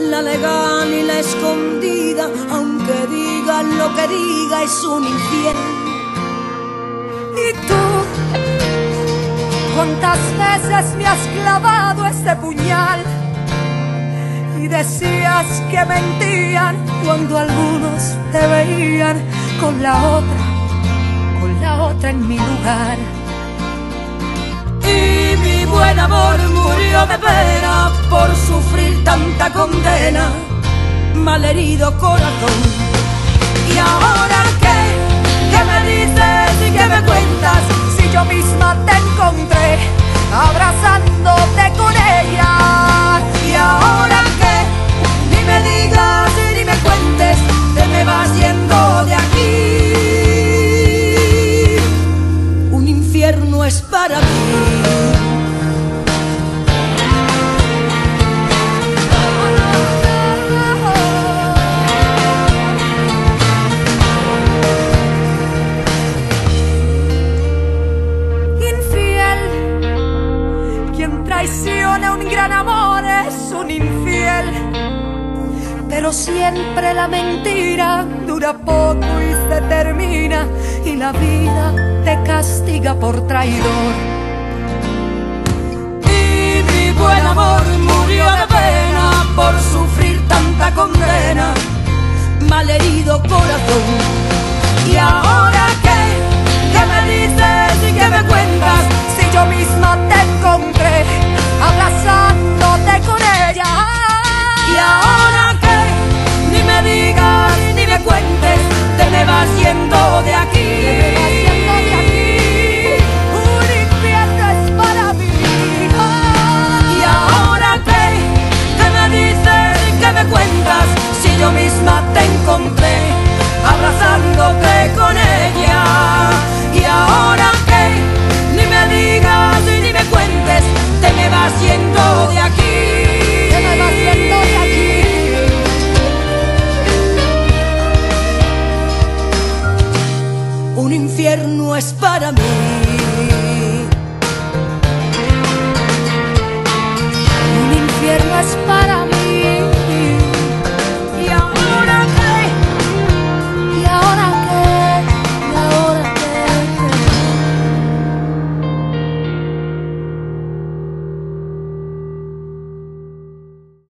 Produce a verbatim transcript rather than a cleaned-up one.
la legal y la escondida, aunque digan lo que diga, es un infiel. ¿Y tú? ¿Cuántas veces me has clavado este puñal? Y decías que mentían cuando algunos te veían con la otra, con la otra en mi lugar. Y mi buen amor murió de pena por sufrir tanta condena, malherido corazón. ¿Y ahora qué? ¿Qué me dices y qué me cuentas? Si yo misma te encontré abrazándote con ella. ¿Y ahora qué? Ni me digas y ni me cuentes, te me vas yendo de aquí. Un infierno es para mí. Traiciona un gran amor, es un infiel. Pero siempre la mentira dura poco y se termina, y la vida te castiga por traidor. Y mi buen amor murió de pena por sufrir tanta condena, malherido corazón. ¿Y ahora qué? ¿Qué me dices y qué me cuentas? Si yo misma te encontré abrazándote con ella. ¿Y ahora qué? Ni me digas ni me cuentes, te me vas yendo de aquí. Un infierno es para mí. ¿Y ahora qué? ¿Qué me dices y qué me cuentas? Si yo misma te encontré